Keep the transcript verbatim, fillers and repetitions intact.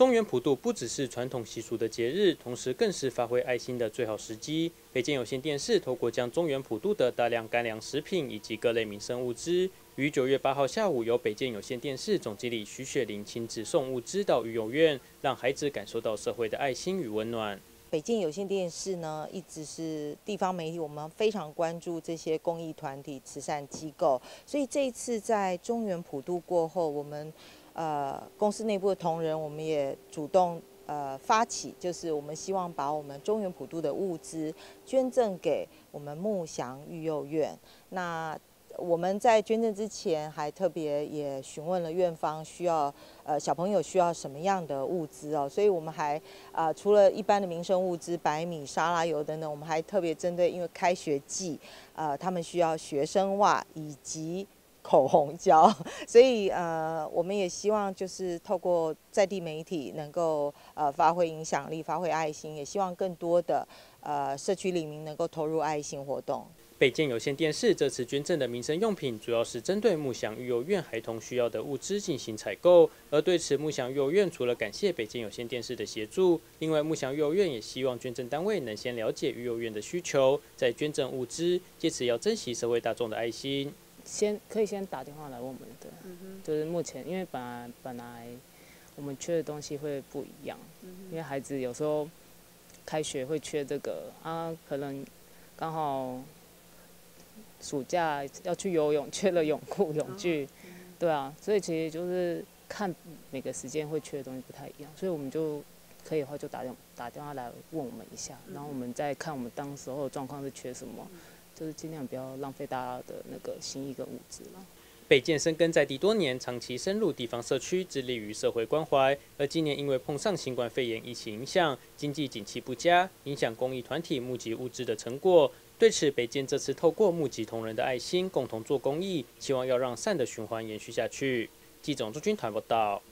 中元普渡不只是传统习俗的节日，同时更是发挥爱心的最好时机。北建有线电视透过将中元普渡的大量干粮食品以及各类民生物资，于九月八号下午由北建有线电视总经理徐雪玲亲自送物资到育幼院，让孩子感受到社会的爱心与温暖。 北建有线电视呢，一直是地方媒体，我们非常关注这些公益团体、慈善机构，所以这一次在中元普渡过后，我们呃公司内部的同仁，我们也主动呃发起，就是我们希望把我们中元普渡的物资捐赠给我们木祥育幼院。那我们在捐赠之前，还特别也询问了院方需要呃小朋友需要什么样的物资哦，所以我们还呃除了一般的民生物资，白米、沙拉油等等，我们还特别针对因为开学季，呃他们需要学生袜以及口红胶，所以呃我们也希望就是透过在地媒体能够呃发挥影响力、发挥爱心，也希望更多的呃社区里民能够投入爱心活动。 北建有线电视这次捐赠的民生用品，主要是针对木祥育幼院孩童需要的物资进行采购。而对此，木祥育幼院除了感谢北建有线电视的协助，另外木祥育幼院也希望捐赠单位能先了解育幼院的需求，再捐赠物资，借此要珍惜社会大众的爱心。 先可以先打电话来问我们的，嗯、就是目前因为本来本来我们缺的东西会不一样，嗯、因为孩子有时候开学会缺这个啊，可能刚好。暑假要去游泳，缺了泳裤、泳具，对啊，所以其实就是看每个时间会缺的东西不太一样，所以我们就可以的话就打电打电话来问我们一下，然后我们再看我们当时候的状况是缺什么，就是尽量不要浪费大家的那个心意跟物资了。 北建深耕在地多年，长期深入地方社区，致力于社会关怀。而今年因为碰上新冠肺炎疫情影响，经济景气不佳，影响公益团体募集物资的成果。对此，北建这次透过募集同仁的爱心，共同做公益，希望要让善的循环延续下去。记者朱军团报道。